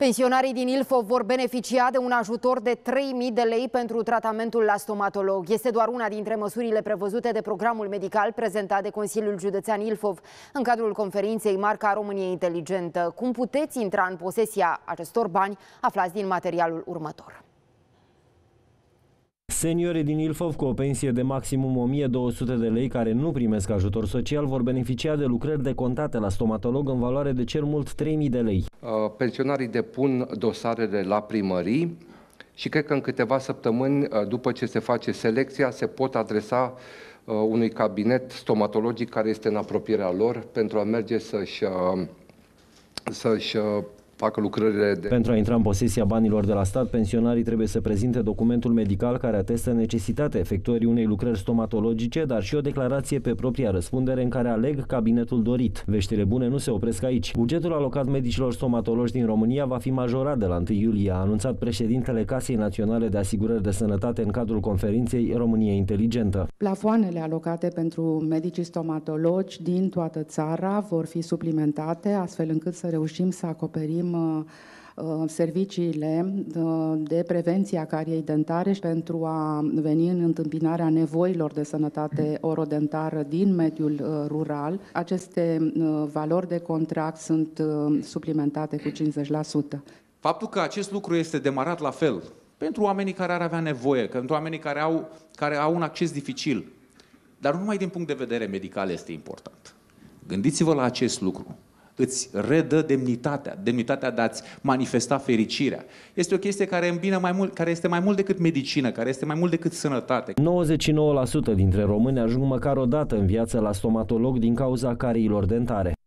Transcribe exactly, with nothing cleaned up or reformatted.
Pensionarii din Ilfov vor beneficia de un ajutor de trei mii de lei pentru tratamentul la stomatolog. Este doar una dintre măsurile prevăzute de programul medical prezentat de Consiliul Județean Ilfov în cadrul conferinței Marca României Inteligentă. Cum puteți intra în posesia acestor bani? Aflați din materialul următor. Seniorii din Ilfov cu o pensie de maximum o mie două sute de lei care nu primesc ajutor social vor beneficia de lucrări decontate la stomatolog în valoare de cel mult trei mii de lei. Pensionarii depun dosarele la primării și cred că în câteva săptămâni, după ce se face selecția, se pot adresa unui cabinet stomatologic care este în apropierea lor pentru a merge să-și să-și facă lucrările de... Pentru a intra în posesia banilor de la stat, pensionarii trebuie să prezinte documentul medical care atestă necesitatea efectuării unei lucrări stomatologice, dar și o declarație pe propria răspundere în care aleg cabinetul dorit. Veștile bune nu se opresc aici. Bugetul alocat medicilor stomatologi din România va fi majorat de la întâi iulie, a anunțat președintele Casei Naționale de Asigurări de Sănătate în cadrul conferinței România Inteligentă. Plafoanele alocate pentru medicii stomatologi din toată țara vor fi suplimentate, astfel încât să reușim să acoperim serviciile de prevenție a cariei dentare și pentru a veni în întâmpinarea nevoilor de sănătate orodentară din mediul rural. Aceste valori de contract sunt suplimentate cu cincizeci la sută. Faptul că acest lucru este demarat la fel pentru oamenii care ar avea nevoie, pentru oamenii care au, care au un acces dificil, dar nu numai din punct de vedere medical este important. Gândiți-vă la acest lucru. Îți redă demnitatea, demnitatea de a-ți manifesta fericirea. Este o chestie care îmbină mai mult, care este mai mult decât medicină, care este mai mult decât sănătate. nouăzeci și nouă la sută dintre români ajung măcar o dată în viață la stomatolog din cauza cariilor dentare.